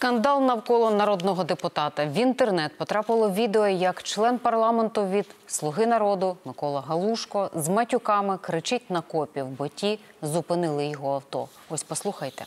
Скандал навколо народного депутата. В інтернет потрапило відео, як член парламенту від «Слуги народу» Микола Галушко з матюками кричить на копів, бо ті зупинили його авто. Ось послухайте.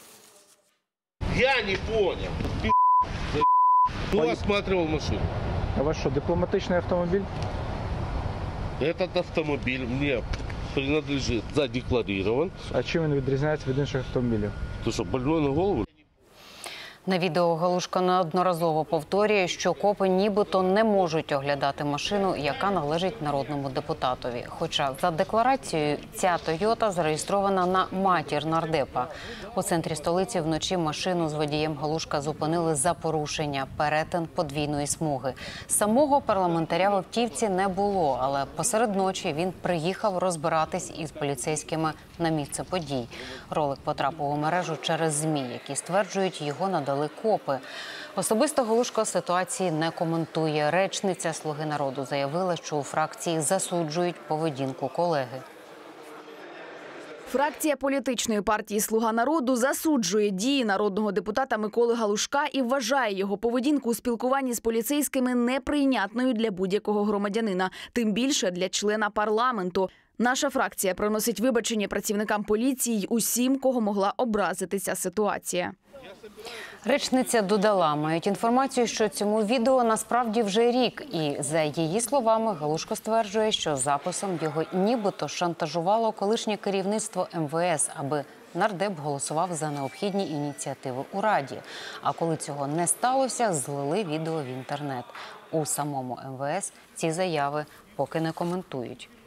Я не понял. Кто осматривал машину? А у вас что, дипломатичный автомобиль? Этот автомобиль мне принадлежит, задекларирован. А чим він відрізняється від інших автомобілів? Ты что, больной на голову? На відео Галушко неодноразово повторює, що копи нібито не можуть оглядати машину, яка належить народному депутатові. Хоча за декларацією ця «Тойота» зареєстрована на матір нардепа. У центрі столиці вночі машину з водієм Галушка зупинили за порушення – перетин подвійної смуги. Самого парламентаря в автівці не було, але посеред ночі він приїхав розбиратись із поліцейськими на місце подій. Ролик потрапив у мережу через ЗМІ, які стверджують, його надали копи. Особисто Галушко ситуації не коментує. Речниця «Слуги народу» заявила, що у фракції засуджують поведінку колеги. Фракція політичної партії «Слуга народу» засуджує дії народного депутата Миколи Галушка і вважає його поведінку у спілкуванні з поліцейськими неприйнятною для будь-якого громадянина, тим більше для члена парламенту. Наша фракція приносить вибачення працівникам поліції й усім, кого могла образити ця ситуація. Речниця додала, мають інформацію, що цьому відео насправді вже рік. І, за її словами, Галушко стверджує, що записом його нібито шантажувало колишнє керівництво МВС, аби нардеп голосував за необхідні ініціативи у Раді. А коли цього не сталося, злили відео в інтернет. У самому МВС ці заяви поки не коментують.